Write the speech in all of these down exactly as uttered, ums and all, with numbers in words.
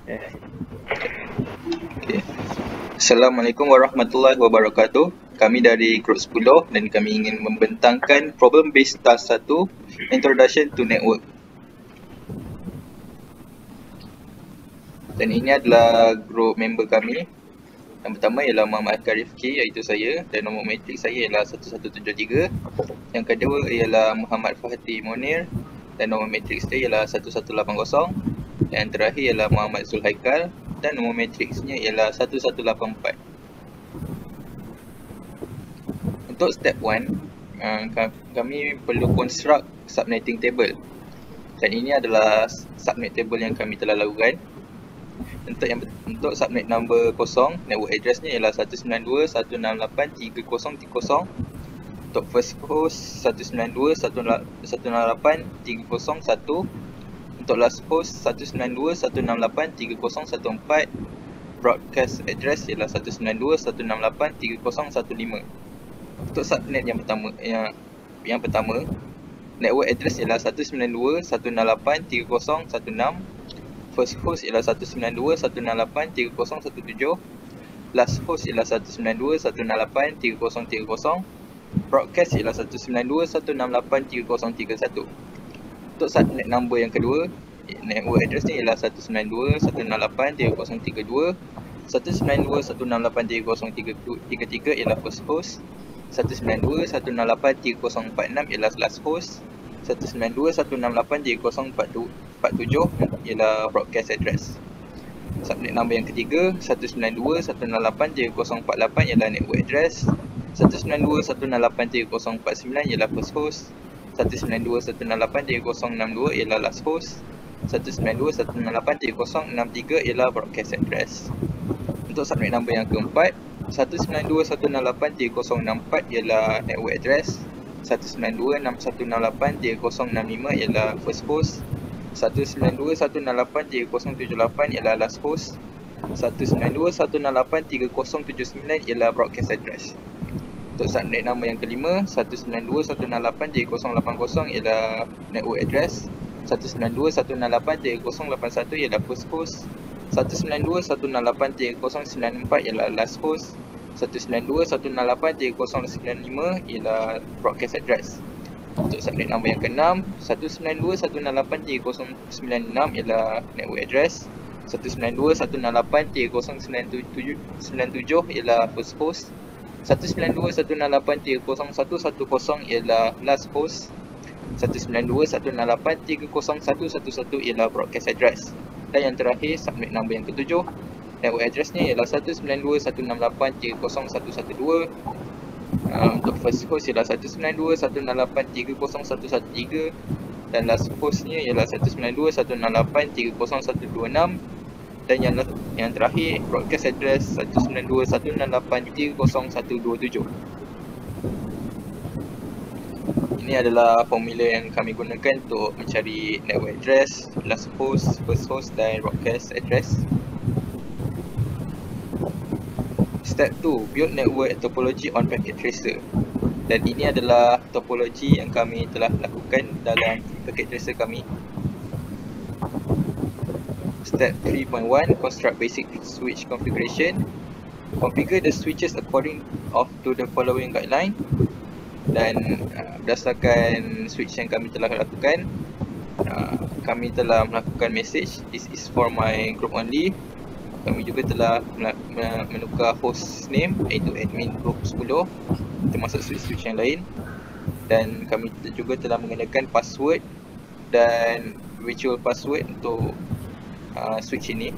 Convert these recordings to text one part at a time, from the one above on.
Okay. Assalamualaikum warahmatullahi wabarakatuh. Kami dari Grup sepuluh dan kami ingin membentangkan Problem Based Task satu, Introduction to Network. Dan ini adalah grup member kami. Yang pertama ialah Muhammad Akar Rifki, iaitu saya, dan nombor matrik saya ialah satu satu tujuh tiga. Yang kedua ialah Muhammad Fahati Monir, dan nombor matrik saya ialah satu satu lapan kosong. Yang terakhir ialah Muhammad Zulhaikal, dan nombor matriksnya ialah satu satu lapan empat. Untuk step one, kami perlu construct subnetting table. Dan ini adalah subnet table yang kami telah lakukan. Untuk yang untuk subnet number kosong, network address ni ialah satu sembilan dua dot satu enam lapan dot tiga kosong tiga kosong. Untuk first host satu sembilan dua dot satu enam lapan dot tiga kosong satu. Untuk last host satu sembilan dua dot satu enam lapan dot tiga kosong satu empat. Broadcast address ialah satu sembilan dua dot satu enam lapan dot tiga kosong satu lima. Untuk subnet yang pertama yang yang pertama, network address ialah satu sembilan dua dot satu enam lapan dot tiga kosong satu enam. First host ialah satu sembilan dua dot satu enam lapan dot tiga kosong satu tujuh. Last host ialah satu sembilan dua dot satu enam lapan dot tiga kosong tiga kosong. Broadcast ialah satu sembilan dua dot satu enam lapan dot tiga kosong tiga satu. Untuk subnet number yang kedua, network address ni ialah satu sembilan dua dot satu enam lapan dot tiga kosong tiga dua. satu sembilan dua dot satu enam lapan dot tiga kosong tiga tiga ialah first host. satu sembilan dua dot satu enam lapan dot tiga kosong empat enam ialah last host. satu sembilan dua dot satu enam lapan dot tiga kosong empat tujuh ialah broadcast address. Subnet number yang ketiga, satu sembilan dua dot satu enam lapan dot tiga kosong empat lapan ialah network address. satu sembilan dua dot satu enam lapan dot tiga kosong empat sembilan ialah first host. satu sembilan dua dot satu enam lapan dot tiga kosong enam dua ialah last host. satu sembilan dua dot satu enam lapan dot tiga kosong enam tiga ialah broadcast address. Untuk subnet number yang keempat, satu sembilan dua dot satu enam lapan dot tiga kosong enam empat ialah network address. satu sembilan dua dot enam satu enam lapan dot tiga kosong enam lima ialah first host. satu sembilan dua dot satu enam lapan dot tiga kosong tujuh lapan ialah last host. satu sembilan dua dot satu enam lapan dot tiga kosong tujuh sembilan ialah broadcast address. Untuk subnet nama yang kelima, satu sembilan dua dot satu enam lapan dot tiga kosong lapan kosong ialah network address. satu sembilan dua dot satu enam lapan dot tiga kosong lapan satu ialah first host. satu sembilan dua dot satu enam lapan dot tiga kosong sembilan empat ialah last host. satu sembilan dua dot satu enam lapan dot tiga kosong sembilan lima ialah broadcast address. Untuk subnet nama yang keenam, satu sembilan dua dot satu enam lapan dot tiga kosong sembilan enam ialah network address. satu sembilan dua dot satu enam lapan dot tiga kosong sembilan tujuh ialah first host. satu sembilan dua dot satu enam lapan dot tiga kosong satu satu kosong ialah last host. satu sembilan dua dot satu enam lapan dot tiga kosong satu satu satu ialah broadcast address. Dan yang terakhir, subnet number yang ketujuh, network address ni ialah satu sembilan dua dot satu enam lapan dot tiga kosong satu satu dua. Uh, untuk first host ialah satu sembilan dua dot satu enam lapan dot tiga kosong satu satu tiga. Dan last hostnya ialah satu sembilan dua dot satu enam lapan dot tiga kosong satu dua enam. Dan yang yang terakhir, broadcast address satu sembilan dua dot satu enam lapan dot tiga kosong satu dua tujuh. Ini adalah formula yang kami gunakan untuk mencari network address, last host, first host dan broadcast address. Step two, build network topology on packet tracer. Dan ini adalah topologi yang kami telah lakukan dalam packet tracer kami. Step three point one, construct basic switch configuration. Configure the switches according of to the following guideline. Dan uh, berdasarkan switch yang kami telah lakukan, uh, kami telah melakukan message this is for my group only. Kami juga telah menukar host name iaitu admin group sepuluh termasuk switch-switch yang lain. Dan kami juga telah mengenakan password dan virtual password untuk uh, switch ini.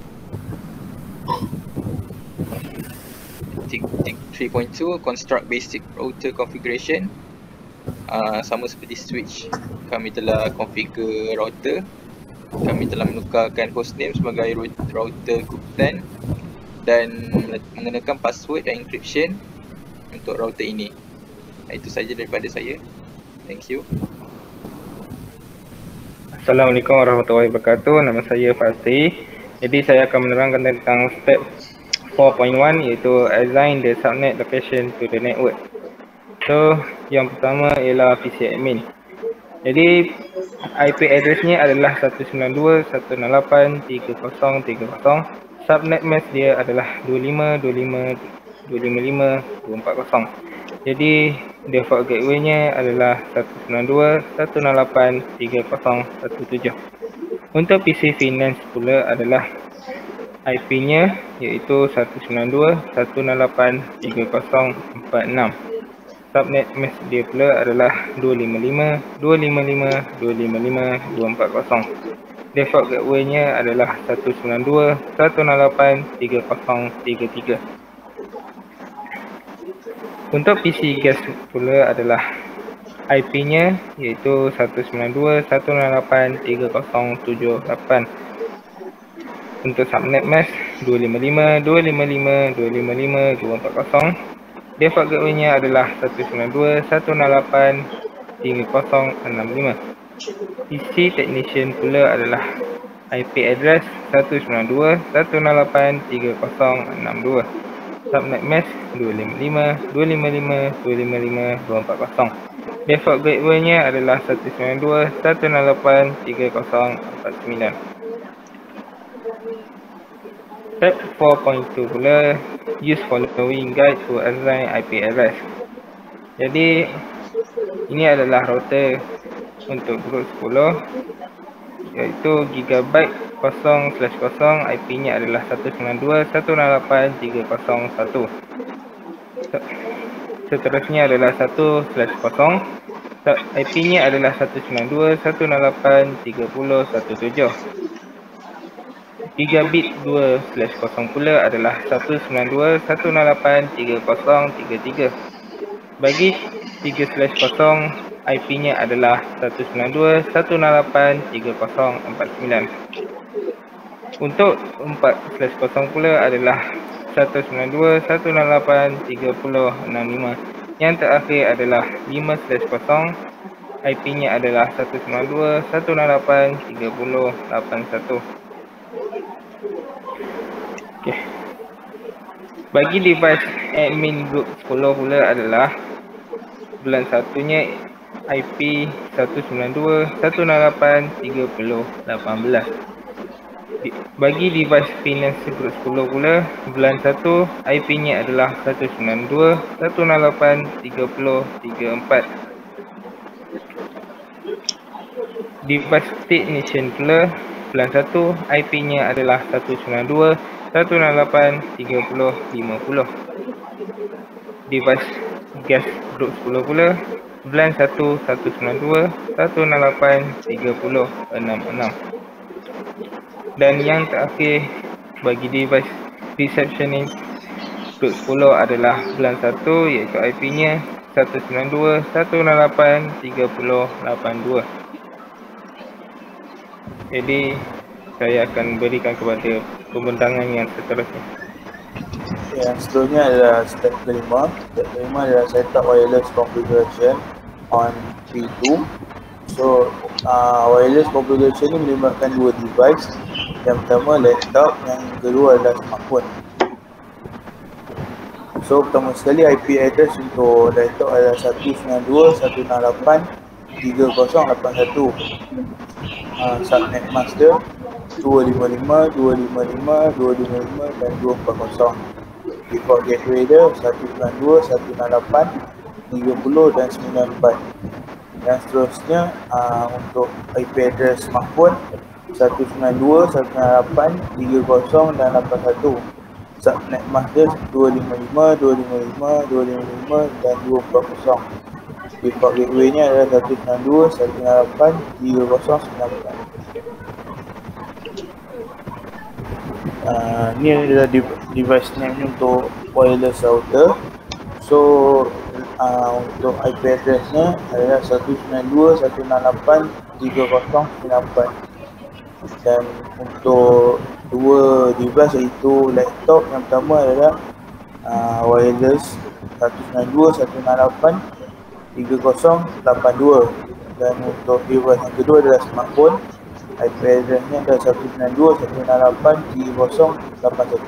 three point two, construct basic router configuration. Uh, sama seperti switch, kami telah configure router. Kami telah menukarkan hostname sebagai router group ten dan mengenakan password dan encryption untuk router ini. Itu saja daripada saya. Thank you. Assalamualaikum warahmatullahi wabarakatuh. Nama saya Fatih. Jadi saya akan menerangkan tentang step four point one iaitu assign the subnet location to the network. So, yang pertama ialah P C admin. Jadi I P addressnya adalah satu sembilan dua dot satu enam lapan dot tiga kosong tiga kosong. Subnet mask dia adalah dua lima dua lima dua lima lima dua empat kosong. Jadi default gateway-nya adalah satu sembilan dua dot satu enam lapan dot tiga kosong satu tujuh. Untuk P C Finance pula adalah I P-nya iaitu satu sembilan dua dot satu enam lapan dot tiga kosong empat enam. Subnet mask dia pula adalah dua lima lima dot dua lima lima dot dua lima lima dot dua empat kosong. Default gateway-nya adalah satu sembilan dua dot satu enam lapan dot tiga kosong tiga tiga. Untuk P C Gas pula adalah I P-nya iaitu satu sembilan dua dot satu enam lapan dot tiga kosong tujuh lapan. Untuk subnet mask dua lima lima dot dua lima lima dot dua lima lima dot dua empat kosong. Default gateway-nya adalah satu sembilan dua dot satu enam lapan dot tiga kosong enam lima. P C Technician pula adalah I P address satu sembilan dua dot satu enam lapan dot tiga kosong enam dua. Subnet mask dua lima lima dot dua lima lima dot dua lima lima dot dua empat kosong. Default gateway-nya adalah satu sembilan dua dot satu enam lapan dot tiga kosong empat sembilan. Step empat titik dua pula, use following guide to assign I P address. Jadi ini adalah router untuk group sepuluh iaitu gigabyte kosong slash kosong. I P-nya adalah satu sembilan dua dot satu enam lapan dot tiga kosong satu. Seterusnya adalah satu slash kosong. I P-nya adalah satu sembilan dua dot satu enam lapan dot tiga nol satu tujuh. Gigabit dua slash kosong pula adalah satu sembilan dua dot satu enam lapan dot tiga kosong tiga tiga. Bagi tiga slash kosong, I P-nya adalah satu sembilan dua dot satu enam lapan dot tiga kosong empat sembilan. Untuk empat slash kosong pula adalah satu sembilan dua dot satu enam lapan dot tiga nol enam lima. Yang terakhir adalah lima slash kosong, I P-nya adalah satu sembilan dua dot satu enam lapan dot tiga nol lapan satu. Okay. Bagi device admin group sepuluh pula adalah bulan satunya I P satu sembilan dua dot satu enam lapan dot tiga nol lapan belas. Bagi device finance group sepuluh pula bulan satu I P-nya adalah satu sembilan dua dot satu enam lapan dot tiga nol tiga empat. Device technician pula bulan satu I P-nya adalah satu sembilan dua dot satu enam lapan dot tiga nol lima nol. Device gas group sepuluh pula bulan satu satu sembilan dua dot satu enam lapan dot tiga nol enam enam. Dan yang terakhir bagi device receptionist group sepuluh adalah bulan satu iaitu I P-nya satu sembilan dua dot satu enam lapan dot tiga nol lapan dua. Jadi saya akan berikan kepada pembentangan yang seterusnya. Yang seterusnya adalah step kelima. Step kelima adalah setup wireless configuration on P two. So uh, wireless configuration ini melibatkan dua device. Yang pertama laptop, yang kedua adalah smartphone. So pertama sekali I P address untuk laptop adalah satu sembilan dua dot satu enam lapan dot tiga kosong lapan satu. uh, Subnet master dua lima lima dot dua lima lima dot dua lima lima dan dua empat kosong. Default gateway dia satu sembilan dua dot satu enam lapan dot tiga nol dan sembilan empat. Yang seterusnya uh, untuk I P address smartphone satu sembilan dua dot satu enam lapan dot tiga kosong dan lapan satu. Subnet master dua lima lima dot dua lima lima dot dua lima lima dan dua empat kosong. Default gateway nya adalah satu sembilan dua dot satu enam lapan dot tiga kosong sembilan empat. Uh, ni adalah device name untuk wireless router. So uh, untuk I P address nya adalah satu sembilan dua dot satu enam lapan dot tiga kosong sembilan empat. Dan untuk dua device iaitu laptop, yang pertama adalah uh, wireless satu sembilan dua dot satu enam lapan dot tiga kosong lapan dua. Dan untuk device yang kedua adalah smartphone, I P address-nya adalah satu sembilan dua dot satu enam lapan dot tiga kosong lapan satu.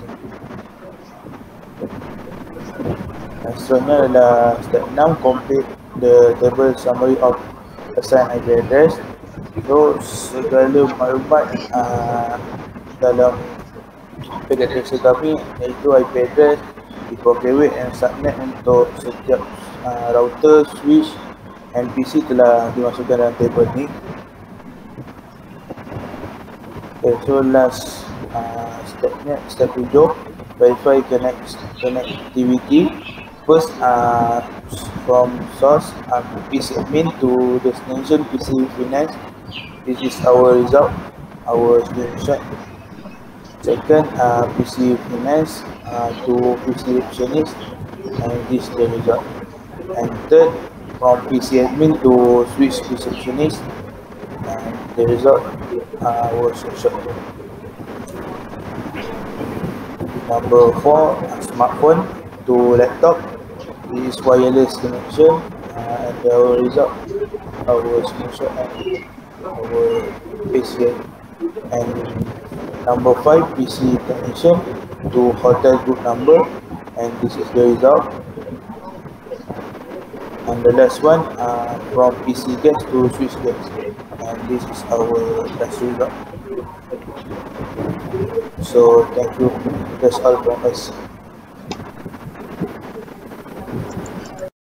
Dan seterusnya adalah step enam, complete the table summary of assigned I P address. So segala maklumat uh, dalam packet tracer kami iaitu I P address, default gateway and subnet untuk setiap uh, router, switch and P C telah dimasukkan dalam table ni. Okay, so last uh, stepnya, step tujuh, verify connect connectivity. First, uh, from source uh, P C admin to destination P C finance. This is our result, our screenshot. Second, uh, P C finance uh, to P C receptionist, and this is the result. And third, from P C admin to switch receptionist, and the result uh, our screenshot. Number four, uh, smartphone to laptop. This is wireless connection, uh, and our result our screenshot and our P C. And number five, P C technician to hotel group number, and this is the result. And the last one, uh, from P C gas to switch gas, and this is our last result. So thank you, that's all from us.